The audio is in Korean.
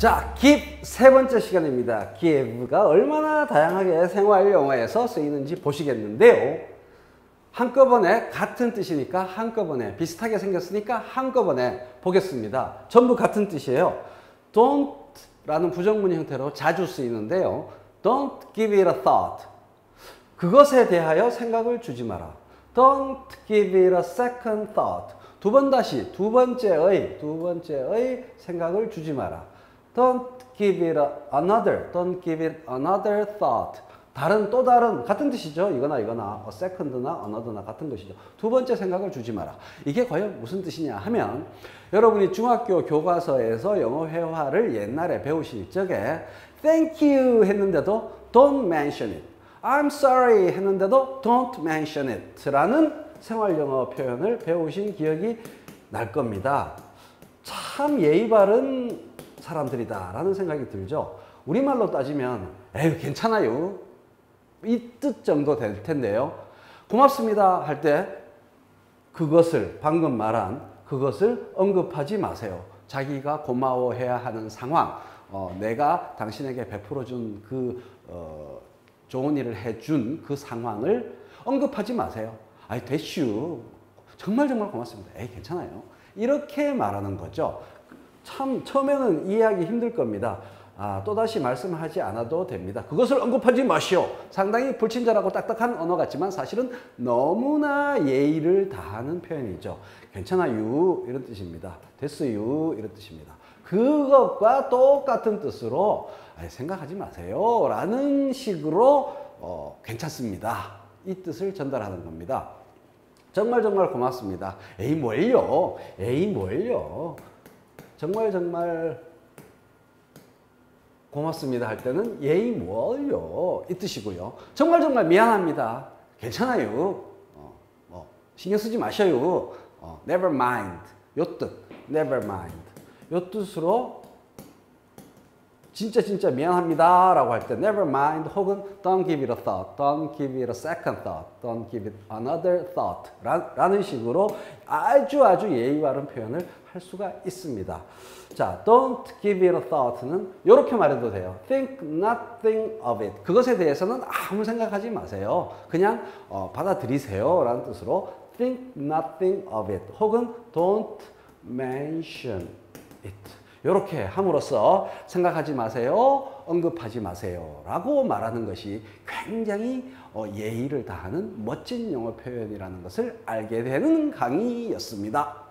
자, give 세 번째 시간입니다. give가 얼마나 다양하게 생활 영어에서 쓰이는지 보시겠는데요. 한꺼번에 같은 뜻이니까 한꺼번에 비슷하게 생겼으니까 한꺼번에 보겠습니다. 전부 같은 뜻이에요. don't 라는 부정문 형태로 자주 쓰이는데요. Don't give it a thought. 그것에 대하여 생각을 주지 마라. Don't give it a second thought. 두 두 번째의 생각을 주지 마라. Don't give it don't give it another thought. 또 다른, 같은 뜻이죠. 이거나, second나 another나 같은 것이죠. 두 번째 생각을 주지 마라. 이게 과연 무슨 뜻이냐 하면, 여러분이 중학교 교과서에서 영어 회화를 옛날에 배우실 적에 thank you 했는데도 don't mention it. I'm sorry 했는데도 don't mention it 라는 생활 영어 표현을 배우신 기억이 날 겁니다. 참 예의 바른 사람들이다 라는 생각이 들죠. 우리말로 따지면 에휴 괜찮아요 이 뜻 정도 될 텐데요. 고맙습니다 할 때 그것을 방금 말한 그것을 언급하지 마세요. 자기가 고마워해야 하는 상황, 내가 당신에게 베풀어준 그 좋은 일을 해준 그 상황을 언급하지 마세요. 아이 됐슈 정말 고맙습니다. 에이 괜찮아요. 이렇게 말하는 거죠. 참 처음에는 이해하기 힘들 겁니다. 또다시 말씀하지 않아도 됩니다. 그것을 언급하지 마시오. 상당히 불친절하고 딱딱한 언어 같지만 사실은 너무나 예의를 다하는 표현이죠. 괜찮아요 이런 뜻입니다. 됐어요 이런 뜻입니다. 그것과 똑같은 뜻으로 생각하지 마세요 라는 식으로 괜찮습니다 이 뜻을 전달하는 겁니다. 정말 고맙습니다. 에이 뭘요 정말 고맙습니다 할 때는 에이 뭘요 이 뜻이고요. 정말 미안합니다. 괜찮아요. 신경 쓰지 마셔요. never mind 요 뜻 never mind 요 뜻으로 진짜 미안합니다 라고 할 때 never mind 혹은 don't give it a thought, don't give it a second thought, don't give it another thought 라는 식으로 아주 예의 바른 표현을 할 수가 있습니다. 자, don't give it a thought는 이렇게 말해도 돼요. think nothing of it. 그것에 대해서는 아무 생각하지 마세요. 그냥 받아들이세요 라는 뜻으로 think nothing of it 혹은 don't mention it. 이렇게 함으로써 생각하지 마세요, 언급하지 마세요 라고 말하는 것이 굉장히 예의를 다하는 멋진 영어 표현이라는 것을 알게 되는 강의였습니다.